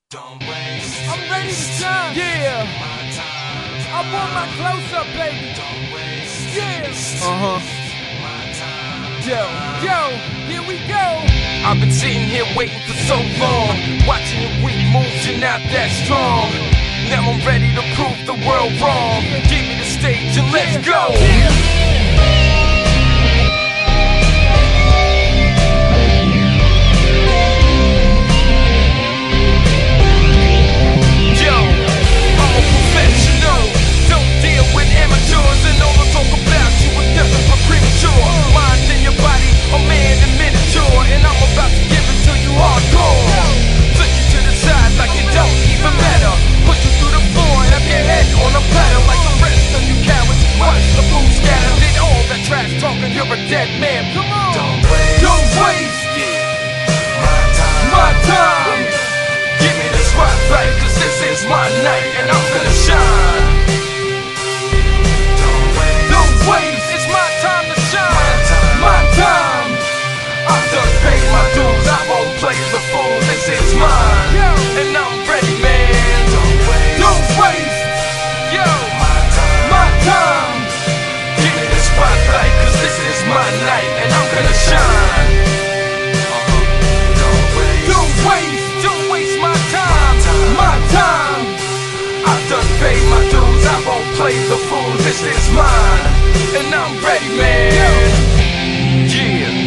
Don't waste. I'm ready to shine. Yeah. My time. I want my close up, baby. Don't waste. Yeah. My time. Yo, here we go. I've been sitting here waiting for so long, watching your weak moves, you're not that strong. Now I'm ready to prove the world wrong. Give me the stage and let's go. Yo, I'm a professional. Don't deal with amateurs, and all the talk about you was nothing but premature. Mind in your body, a man in miniature, and I'm about to give it to you hardcore. Flip you to the side like it don't even matter. Put you through the floor and have your head on a platter like the rest of you cowards. Watch the fool scatter. Did all that trash talking, you're a dead man. Come on, Don't waste. don't waste My time. my time. Give me the spotlight, cause this is my night, and I'm gonna shine. Don't waste. Don't waste, it's my time to shine. time. My time. I've done paid my dues, I won't play the fool. This is mine, and I'm ready, man. Don't waste. Don't waste, yo, My time. my time. Give me the spotlight, cause this is my night, and I'm gonna shine. Don't waste. Don't waste my time. My time. I've done paid my dues, I won't play the fool. This is mine, and I'm ready, man. Yeah.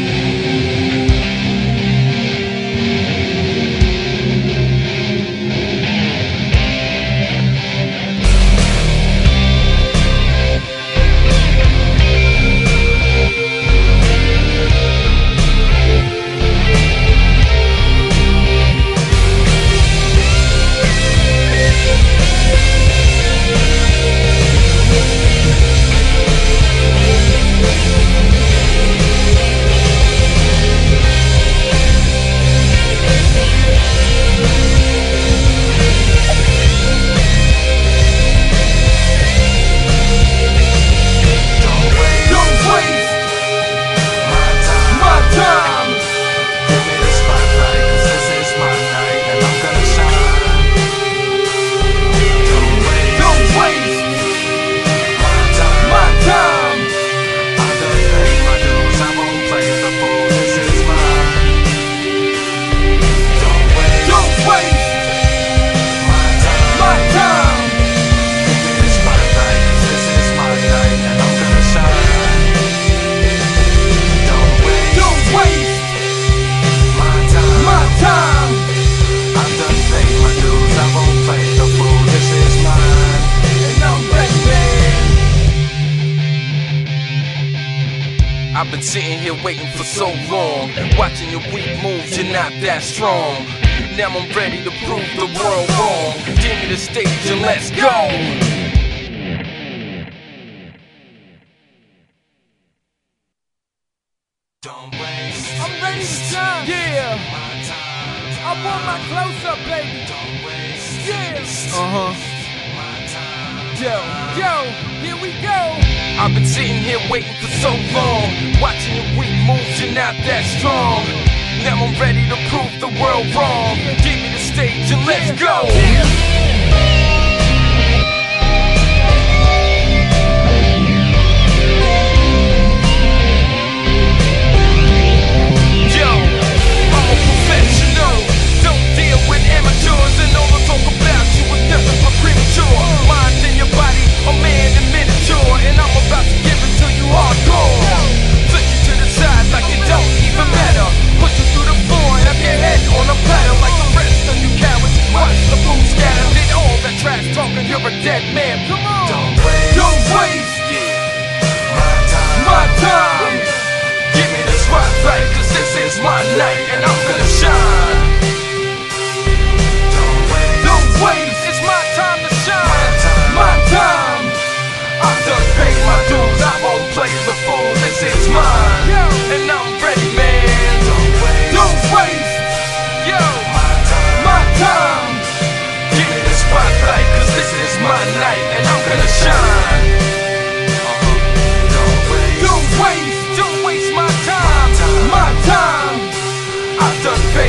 Don't waste. Don't waste My time. my time. Give me the spotlight, cause this is my night, and I'm gonna shine. Don't waste. Don't waste My time. my time. I done paid my dues, I won't play the fool. This is mine. Don't waste. Don't waste My time. my time. Give me the spotlight, 'cause this is my night, and I'm gonna shine. Don't waste. Don't waste My time. my time. I've done paid my dues, I won't play the fool. This is mine. And I'm ready, man. I've been sitting here waiting for so long, watching your weak moves, you're not that strong. Now I'm ready to prove the world wrong. Give me the stage and let's go. Don't waste. I'm ready to shine. Yeah. My time. I want my close up, baby. Don't waste. Yeah. My time. Yo, here we go. I've been sitting here waiting for so long, watching your weak moves, you're not that strong. Now I'm ready to prove the world wrong. Give me the stage and let's go. Yo, I'm a professional. Don't deal with amateurs, and all the talk about you was nothing but premature. Mind in your body, a man in miniature, and I'm about to give it to you hardcore. Flip you to the side like it don't even matter. Put you through the floor and have your head on a platter like the rest of you cowards. Watch the fool scatter. Did all that trash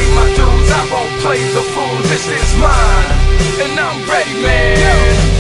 pay my dues, I won't play the fool. This is mine, and I'm ready, man.